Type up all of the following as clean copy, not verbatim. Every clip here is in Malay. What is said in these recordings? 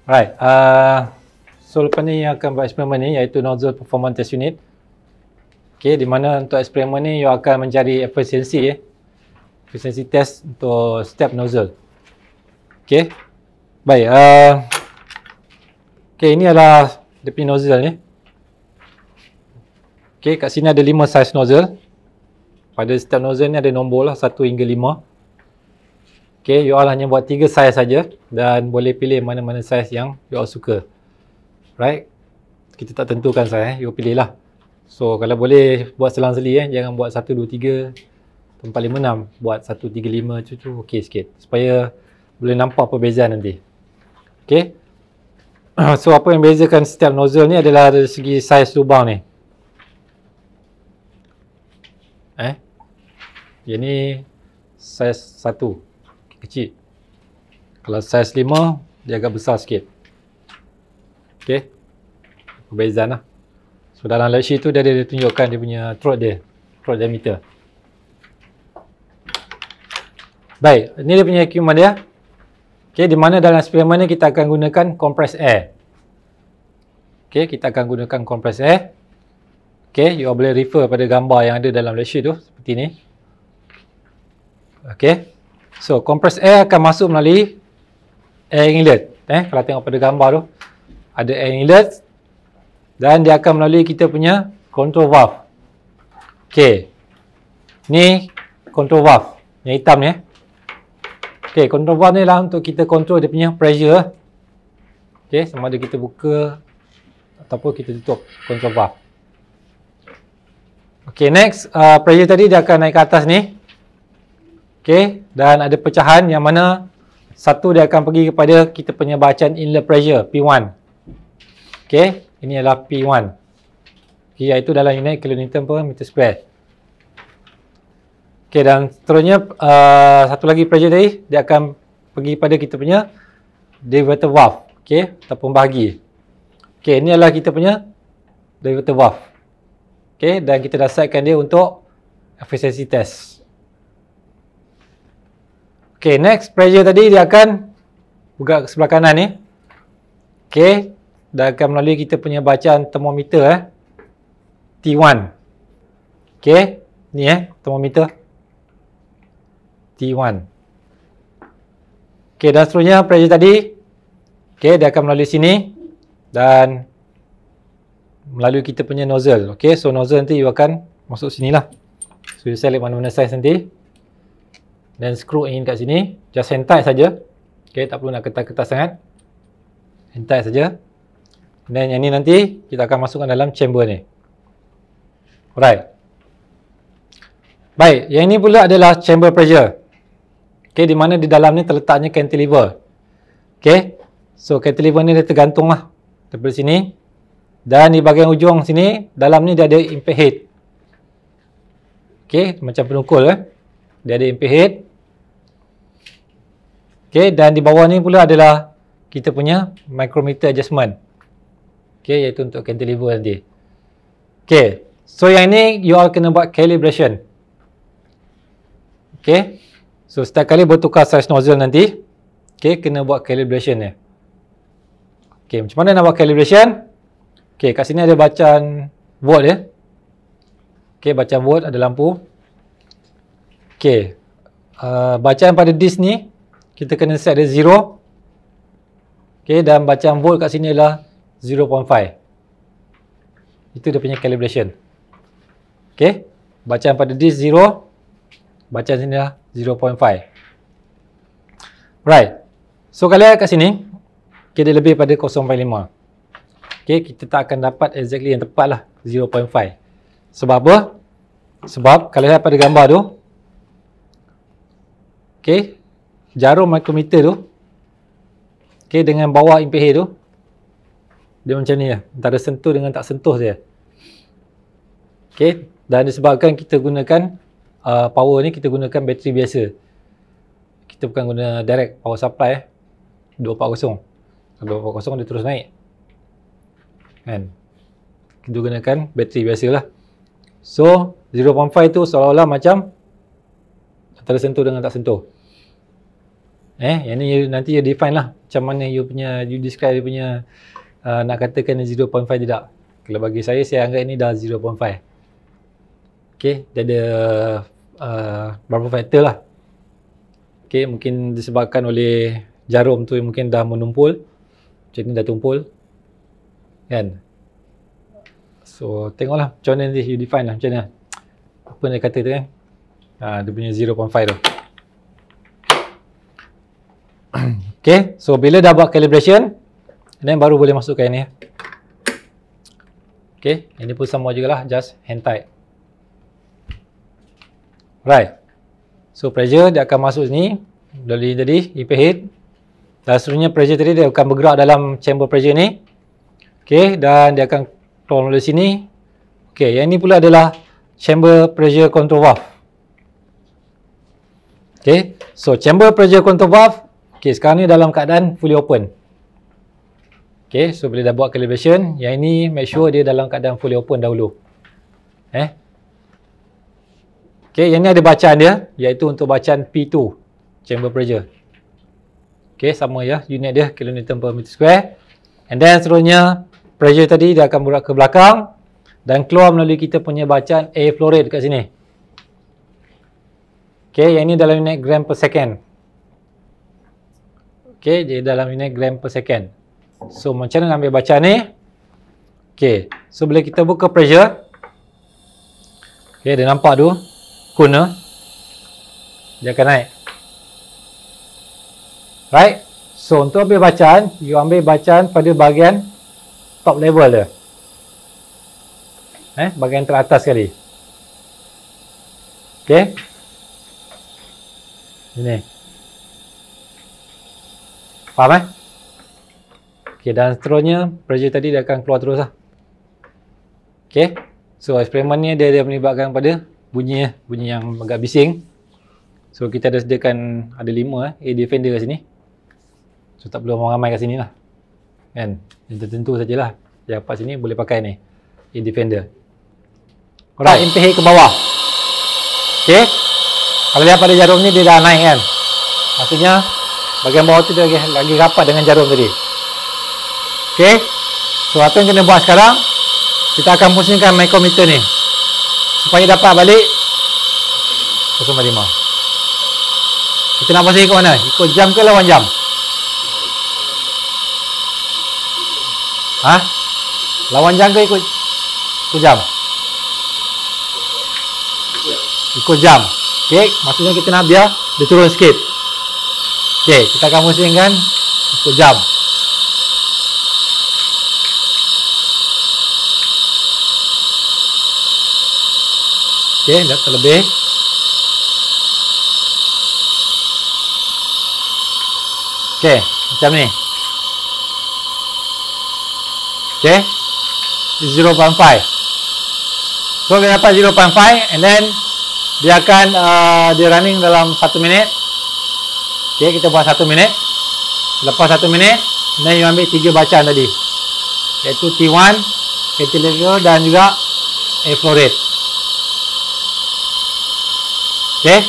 Right. So lepas ni yang akan buat eksperimen ni iaitu nozzle performance test unit. Okay, di mana untuk eksperimen ni you akan mencari efisiensi efisiensi test untuk step nozzle. Okay. Baik. Okay, ini adalah dia punya nozzle ni. Okay, kat sini ada 5 size nozzle. Pada step nozzle ni ada nombor lah 1 hingga 5. Okay, you all hanya buat 3 size saja dan boleh pilih mana-mana size yang you all suka. Right? Kita tak tentukan size, you pilih lah. So, kalau boleh buat selang-seli jangan buat 1, 2, 3, 4, 5, 6. Buat 1, 3, 5 tu okey sikit. Supaya boleh nampak perbezaan nanti. Okay? So, apa yang bezakan setiap nozzle ni adalah dari segi saiz lubang ni. Yang ni saiz 1. Kecil. Kalau saiz 5, dia agak besar sikit. Okay. Perbezaan lah. So, dalam lab sheet tu dia ada tunjukkan dia punya throat dia. Throat diameter. Baik. Ini dia punya equipment dia. Okay. Di mana dalam eksperimen ni kita akan gunakan compressed air. Okay. Kita akan gunakan compressed air. Okay. You boleh refer pada gambar yang ada dalam lab sheet tu. Seperti ni. Okay. So, compressed air akan masuk melalui air inlet. Kalau tengok pada gambar tu, ada air inlet dan dia akan melalui kita punya control valve. Okay. Ni control valve. Yang hitam ni. Okay, control valve ni lah untuk kita control dia punya pressure. Okay, sama ada kita buka ataupun kita tutup control valve. Okay, next. Pressure tadi dia akan naik ke atas ni. Okay, dan ada pecahan yang mana satu dia akan pergi kepada kita punya bacaan inlet pressure P1. Okay, ini adalah P1. Okay, iaitu dalam unit kilonewton per meter square. Okay, dan seterusnya satu lagi pressure tadi dia akan pergi pada kita punya diverter valve. Okay, ataupun bahagi. Okay, ini adalah kita punya diverter valve. Okay, dan kita dah setkan dia untuk efisiensi test. Okay, next pressure tadi dia akan buka ke sebelah kanan ni. Okay, dan akan melalui kita punya bacaan termometer T1. Okay, ni termometer T1. Okay, dan seterusnya pressure tadi, okay, dia akan melalui sini dan melalui kita punya nozzle. Okay, so nozzle nanti you akan masuk sini lah. So you select mana-mana size nanti. Dan screw in kat sini, just hand tight saja. Okay, tak perlu nak ketat-ketat sangat. Hand tight saja. Dan yang ni nanti kita akan masukkan dalam chamber ni. Alright. Baik, yang ini pula adalah chamber pressure. Okay, di mana di dalam ni terletaknya cantilever. Okay, so cantilever ni dia tergantung lah daripada sini. Dan di bahagian ujung sini, dalam ni dia ada impact head. Okay, macam penukul dia ada impact head. Okay, dan di bawah ni pula adalah kita punya micrometer adjustment. Okay, iaitu untuk cantilever nanti. Okay, so yang ni you all kena buat calibration. Okay, so setiap kali bertukar size nozzle nanti, okay, kena buat calibration ni. Okay, macam mana nak buat calibration? Okay, kat sini ada bacaan volt Okay, bacaan volt, ada lampu. Okay, bacaan pada disk ni kita kena set dia 0. Okay, dan bacaan volt kat sini adalah 0.5. Itu dia punya calibration. Okay, bacaan pada disk 0, bacaan sini adalah 0.5. Right. So kalau kat sini, okay, dia lebih pada 0.5. Okay, kita tak akan dapat exactly yang tepat lah 0.5. Sebab apa? Sebab kalau lihat pada gambar tu, okay, jarum micrometer tu, okay, dengan bawah impact head tu, dia macam ni lah. Antara sentuh dengan tak sentuh saja. Okay, dan disebabkan kita gunakan power ni, kita gunakan bateri biasa. Kita bukan guna direct power supply 240. 240 dia terus naik. Kan? Kita gunakan bateri biasa lah. So, 0.5 tu seolah-olah macam antara sentuh dengan tak sentuh. Yang ni nanti you define lah macam mana you describe you punya nak katakan 0.5 tidak. Kalau bagi saya anggap ini dah 0.5. Okay, dia ada beberapa faktor lah. Okay, mungkin disebabkan oleh jarum tu mungkin dah menumpul. Macam ni dah tumpul. Kan? So, tengoklah macam mana nanti you define lah macam mana. Apa dia kata tu kan? Dia punya 0.5 tu. Okay, so bila dah buat calibration, then baru boleh masukkan ni. Okay, ini pun sama jugalah, just hand tight. Right. So pressure dia akan masuk sini dari tadi EP head. Dan seterusnya pressure tadi dia akan bergerak dalam chamber pressure ni. Okay, dan dia akan keluar dari sini. Okay, yang ni pula adalah chamber pressure control valve. Okay, so chamber pressure control valve. Okay, sekarang ni dalam keadaan fully open. Okay, so bila dah buat calibration, yang ini make sure dia dalam keadaan fully open dahulu. Okay, yang ni ada bacaan dia, iaitu untuk bacaan P2, chamber pressure. Okay, sama ya, unit dia kilonewton per meter square. And then seterusnya, pressure tadi dia akan bergerak ke belakang dan keluar melalui kita punya bacaan air flow rate dekat sini. Okay, yang ni dalam unit gram per second. Okay, dia dalam unit gram per second. So, macam mana ambil bacaan ni? Okay, so bila kita buka pressure, okay, dia nampak tu, kuna, dia akan naik. Right? So, untuk ambil bacaan, you ambil bacaan pada bahagian top level dia. Bahagian teratas sekali. Okay? Ini. Faham Okay, dan seterusnya pressure tadi dia akan keluar terus lah. Okay, so eksperimen ni dia melibatkan pada bunyi yang agak bising. So kita ada sediakan ada 5 air defender kat sini. So tak perlu orang ramai kat sini lah. Kan, yang tertentu sajalah. Yang dapat sini boleh pakai ni air defender. Alright, impact ke bawah. Okay, kalau lihat pada jarum ni dia dah naik kan. Maksudnya bahagian bawah tu dia lagi rapat dengan jarum tadi. Okay, so apa yang kena buat sekarang, kita akan pusingkan micrometer ni supaya dapat balik 0.5. Kita nak pusing ikut mana? Ikut jam ke lawan jam? Lawan jam ke ikut jam? Ikut jam. Okay, maksudnya kita nak biar dia turun sikit. Okay, kita akan pusingkan ikut jam. Okay, dah terlebih. Okay, macam ni. Okay, 0.5. So, kita dapat 0.5 and then dia akan dia running dalam 1 minit. Okay, kita buat 1 minit. Lepas 1 minit, then you ambil 3 bacaan tadi, iaitu T1, cantilever dan juga air flow rate. Okay,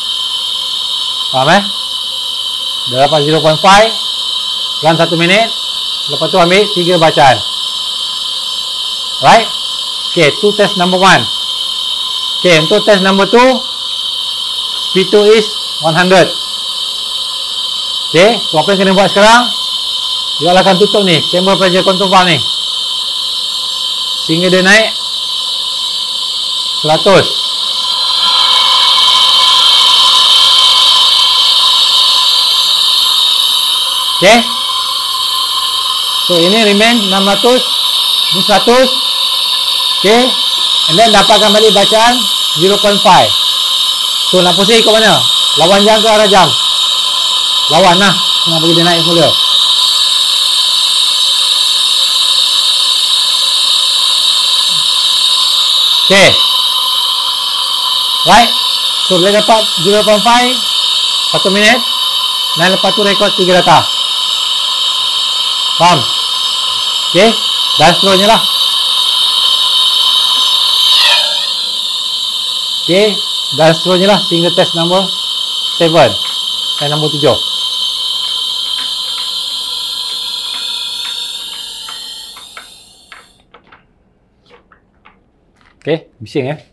faham dah dapat 0.5, run 1 minit. Lepas tu ambil 3 bacaan. Right. Okay, tu test number 1. Okay, untuk test number 2, P2 is 100. Okay, so apa yang kena buat sekarang, you akan tutup ni chamber pressure control valve ni sehingga dia naik 100. Okay, so ini remain 600, ini 100. Okay, and then dapatkan balik bacaan 0.5. So nak pusing ikut mana? Lawan jam ke arah jam? Lawan lah, nak bagi dia naik semula. Okay, right. So boleh dapat 0.5 1 minit, dan lepas tu rekod 3 data. Faham? Okay, dan seterusnya lah. Okay, dan seterusnya lah sehingga test nombor 7 dan nombor 7. Okay, bising